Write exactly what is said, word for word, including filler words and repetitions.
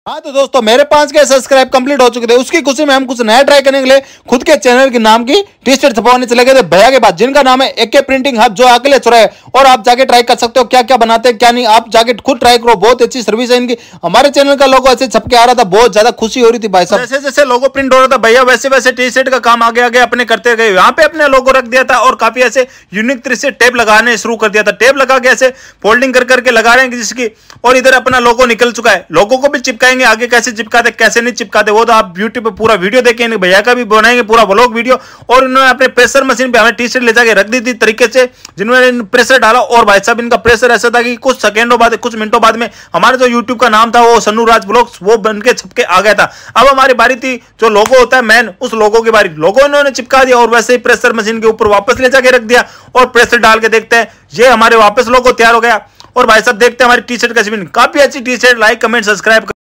हाँ तो दोस्तों मेरे पांच के सब्सक्राइब कंप्लीट हो चुके थे। उसकी खुशी में हम कुछ नया ट्राई करने के लिए खुद के चैनल के नाम की टी शर्ट छपवाने चले गए थे भैया के पास, जिनका नाम है एके प्रिंटिंग हब, जो अकेले चुरा है। और आप जाके ट्राई कर सकते हो क्या क्या बनाते हैं क्या नहीं, आप जाके खुद ट्राई करो। बहुत अच्छी सर्विस है इनकी। हमारे चैनल का लोगो ऐसे छपके आ रहा था, बहुत ज्यादा खुशी हो रही थी भाई साहब। जैसे जैसे लोगो प्रिंट हो रहा था भैया वैसे वैसे टी शर्ट का काम आगे आगे अपने करते गए। यहाँ पे अपने लोगो रख दिया था और काफी ऐसे यूनिक तरीके से टेप लगाने शुरू कर दिया था। टेप लगा के ऐसे फोल्डिंग कर करके लगा रहे हैं जिसकी, और इधर अपना लोगो निकल चुका है। लोगो को भी चिपकाएंगे, आगे कैसे चिपकाते कैसे नहीं चिपकाते वो तो आप यूट्यूब पे पूरा वीडियो देखेंगे। भैया का भी बनाएंगे पूरा व्लॉग वीडियो। और उन्होंने अपने प्रेशर मशीन पे हमें टी शर्ट ले जाके रख दी थी तरीके से, जिन्होंने प्रेशर डाला। और भाई साहब इनका प्रेशर ऐसा था कि कुछ सेकंडों बाद कुछ मिनटों बाद में हमारा जो यूट्यूब का नाम था वो सन्नू राज ब्लॉग्स वो बन के छपके आ गया था। अब हमारी बारी थी, जो लोगो होता है मैन, उस लोगो की बारी। लोगो इन्होंने चिपका दिया और वैसे ही प्रेशर मशीन के ऊपर वापस ले जाके रख दिया और प्रेशर डाल के देखते हैं, ये हमारे वापस लोगो तैयार हो गया। और भाई साहब देखते हैं हमारी टी शर्ट कैसी बनी। काफी अच्छी T shirt, like comment subscribe.